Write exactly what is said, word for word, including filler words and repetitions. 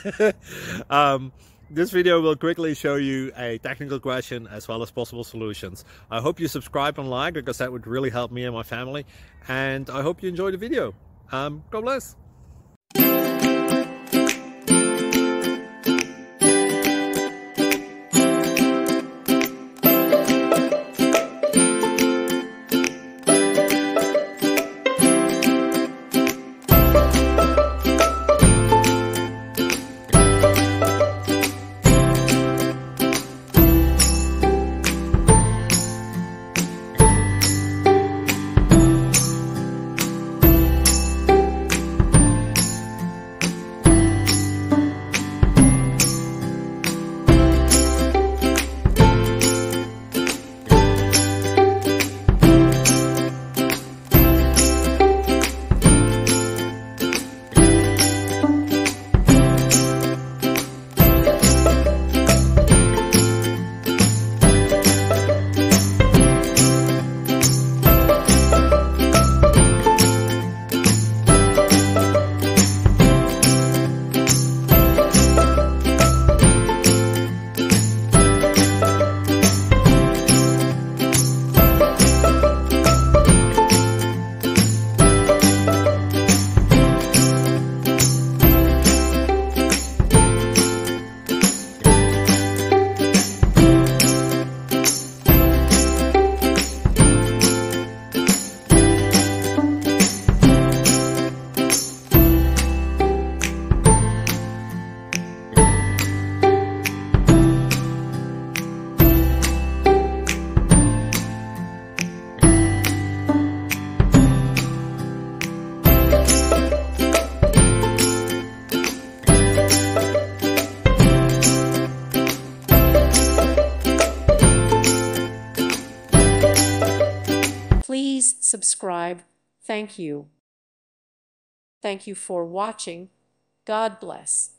um, this video will quickly show you a technical question as well as possible solutions. I hope you subscribe and like, because that would really help me and my family. And I hope you enjoy the video. Um, God bless. Please subscribe. Thank you. Thank you for watching. God bless.